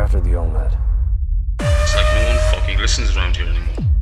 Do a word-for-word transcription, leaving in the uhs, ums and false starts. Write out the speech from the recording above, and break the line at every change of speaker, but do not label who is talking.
after the young lad.
It's like no one fucking listens around here anymore.